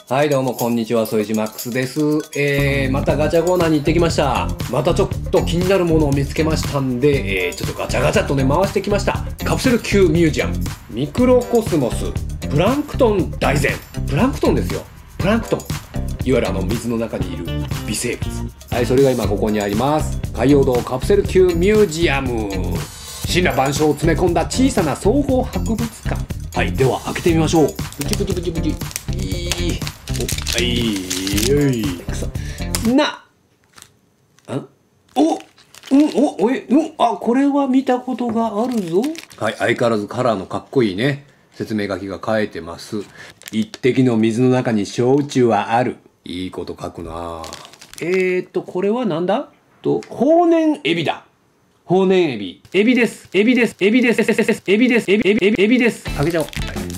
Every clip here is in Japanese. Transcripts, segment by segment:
はいどうもこんにちは、副島マックスです。またガチャコーナーに行ってきました。またちょっと気になるものを見つけましたんで、ちょっとガチャガチャっとね回してきました。カプセル級ミュージアムミクロコスモスプランクトン大全。プランクトンですよ。プランクトン、いわゆる水の中にいる微生物。はい、それが今ここにあります。海洋堂カプセル級ミュージアム。森羅万象を詰め込んだ小さな総合博物館。はい、では開けてみましょう。ブチブチブチブチ。はい、よい、くそ。これは見たことがあるぞ。はい、相変わらずカラーのかっこいいね、説明書きが書いてます。一滴の水の中に焼酎はある。いいこと書くな。これはなんだと、ホウネンエビだ。ホウネンエビ。エビです。エビです。エビです。エビです。エビです。開けちゃおう。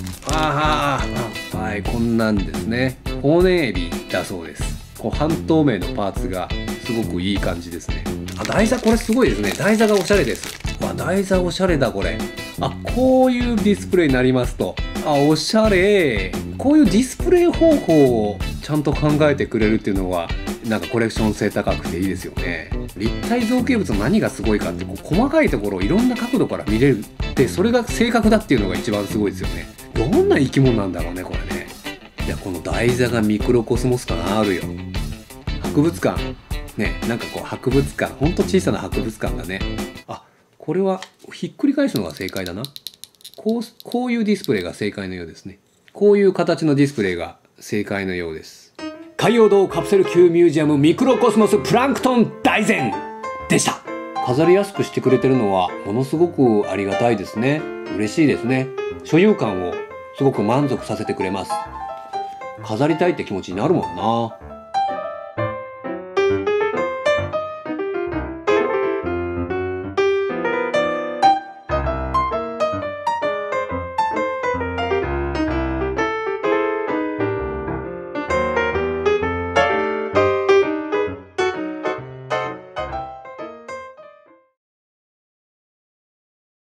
はい、こんなんですね。ホウネンエビだそうです。こう半透明のパーツがすごくいい感じですね。台座これすごいですね。台座がおしゃれです。台座おしゃれだこれ。こういうディスプレイになりますと。おしゃれ。こういうディスプレイ方法をちゃんと考えてくれるっていうのはなんかコレクション性高くていいですよね。立体造形物の何がすごいかって細かいところをいろんな角度から見れるってそれが正確だっていうのが一番すごいですよね。どんな生き物なんだろうねこれね。いやこの台座がミクロコスモス感あるよ。博物館ね、なんか博物館、ほんと小さな博物館だね。これはひっくり返すのが正解だな。こういうディスプレイが正解のようですね。こういう形のディスプレイが正解のようです。海洋堂カプセル級ミュージアムミクロコスモスプランクトン大全でした。飾りやすくしてくれてるのはものすごくありがたいですね。嬉しいですね。所有感をすごく満足させてくれます。飾りたいって気持ちになるもんな。